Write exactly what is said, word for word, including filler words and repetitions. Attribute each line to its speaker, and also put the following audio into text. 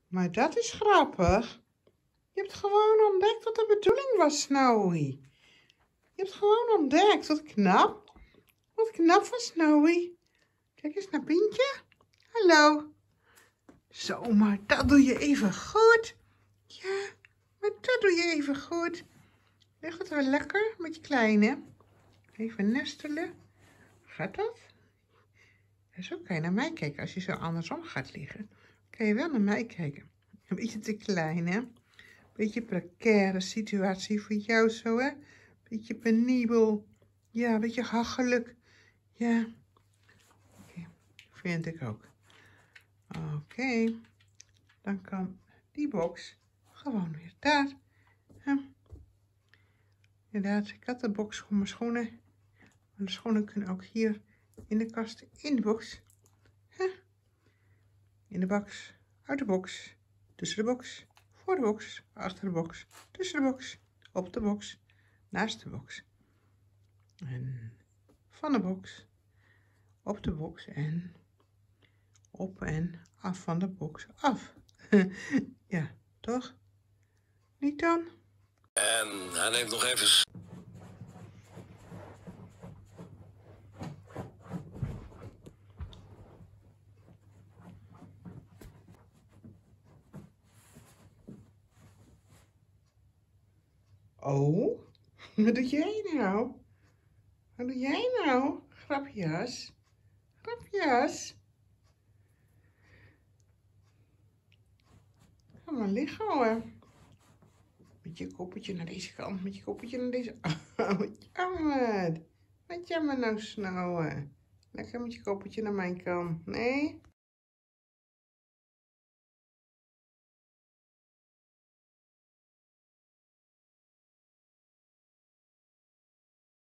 Speaker 1: Maar dat is grappig. Je hebt gewoon ontdekt wat de bedoeling was, Snowy. Je hebt gewoon ontdekt. Wat knap. Wat knap van Snowy. Kijk eens naar Pientje. Hallo. Zo, maar dat doe je even goed. Ja, maar dat doe je even goed. Ligt het wel lekker met je kleine? Even nestelen. Gaat dat? En zo kan je naar mij kijken. Als je zo andersom gaat liggen, kan je wel naar mij kijken. Een beetje te klein, hè? Beetje precaire situatie voor jou zo, hè? Beetje penibel. Ja, een beetje hachelijk. Ja. Oké, okay. Vind ik ook. Oké. Okay. Dan kan die box gewoon weer daar. Ja. Inderdaad, ik had de box voor mijn schoenen. Maar de schoenen kunnen ook hier in de kast, in de box. Ja. In de box, uit de box, tussen de box, voor de box, achter de box, tussen de box, op de box, naast de box. En van de box, op de box en op en af van de box af. Ja, toch? Niet dan?
Speaker 2: En hij neemt nog even...
Speaker 1: Oh, wat doe jij nou? Wat doe jij nou? Grapjas. Grapjas. Ga maar liggen hoor. Met je koppetje naar deze kant, met je koppetje naar deze... Oh, wat jammer. Wat jammer nou, Snowy. Lekker met je koppetje naar mijn kant. Nee?